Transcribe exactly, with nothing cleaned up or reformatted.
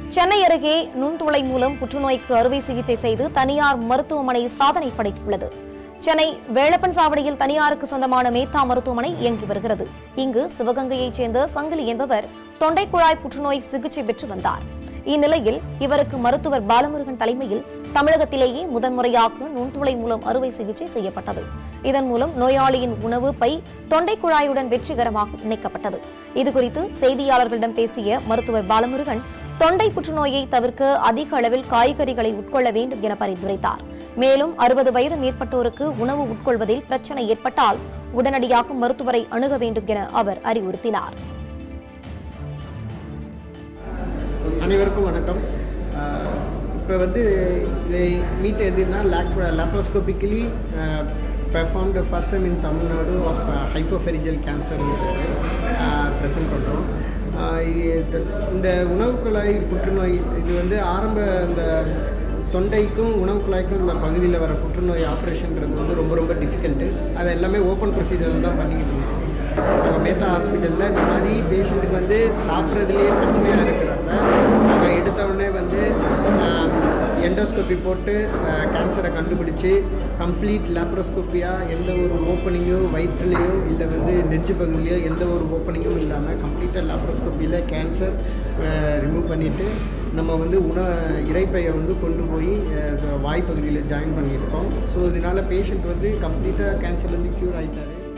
சென்னை அருகே நுண்துளை மூலம் புற்றுநோய்க்கு அறுவை சிகிச்சை செய்து தனியார் மருத்துவமனை சாதனை படைத்துள்ளது. சென்னை வேளப்பன் சாவடியில் தனியாருக்கு சொந்தமான மேத்தா மருத்துவமனை இயங்கி வருகிறது. இங்கு சிவகங்கையைச் சேர்ந்த சங்கிலி என்பவர் தொண்டை குழாய் புற்றுநோய் சிகிச்சை பெற்று வந்தார். இந்நிலையில் இவருக்கு மருத்துவர் பாலமுருகன் தலைமையில் தமிழகத்திலேயே முதன்முறையாக நுண்துளை மூலம் அறுவை சிகிச்சை செய்யப்பட்டது. இதன் மூலம் நோயாளியின் உணவு பை தொண்டை குழாயுடன் வெற்றிகரமாக இணைக்கப்பட்டது. இதுகுறித்து செய்தியாளர்களிடம் பேசிய மருத்துவர் பாலமுருகன் தொண்டை புற்றுநோயை தவிர்க்க அதிக அளவில் காய்கறிகளை உட்கொள்ள வேண்டும் என பரிந்துரைத்தார். மேலும் அறுபது வயது மேற்பட்டோருக்கு உணவு உட்கொள்வதில் பிரச்சனை ஏற்பட்டால் உடனடியாக மருத்துவரை அணுக வேண்டும் என அவர் அறிவுறுத்தினார். அனைவருக்கும் வணக்கம். இப்போ வந்து இதை மீட் எதுனா laparoscopically performed first time in Tamil Nadu of hypopharyngeal cancer present பண்ணுறோம். இந்த உணவு குழாய் புற்றுநோய் இது வந்து ஆரம்ப இந்த தொண்டைக்கும் உணவு குழாய்க்கும் இந்த பகுதியில் வர புற்றுநோய் ஆப்ரேஷன்றது வந்து ரொம்ப ரொம்ப டிஃபிகல்ட்டு. அதை எல்லாமே ஓப்பன் ப்ரொசீஜர் தான் பண்ணிக்கிட்டு இருக்கோம். நாங்கள் மேத்தா ஹாஸ்பிட்டலில் இந்த மாதிரி பேஷண்ட்டுக்கு வந்து சாப்பிட்றதுலேயே பிரச்சனையாக இருக்கிறப்ப நாங்கள் எடுத்தவுடனே வந்து எண்டோஸ்கோப்பி போட்டு கேன்சரை கண்டுபிடிச்சி கம்ப்ளீட் லாப்ரோஸ்கோப்பியாக எந்த ஒரு ஓப்பனிங்கோ வயிற்றுலையோ இல்லை வந்து நெஞ்சு பகுதியிலையோ எந்த ஒரு ஓப்பனிங்கும் இல்லாமல் கம்ப்ளீட்டாக லாப்ரோஸ்கோப்பியில் கேன்சர் ரிமூவ் பண்ணிவிட்டு நம்ம வந்து உண இறைப்பையை வந்து கொண்டு போய் வாய்ப்பகுதியில் ஜாயின் பண்ணியிருக்கோம். ஸோ இதனால் பேஷண்ட் வந்து கம்ப்ளீட்டாக கேன்சர்லேருந்து க்யூர் ஆகிட்டாரு.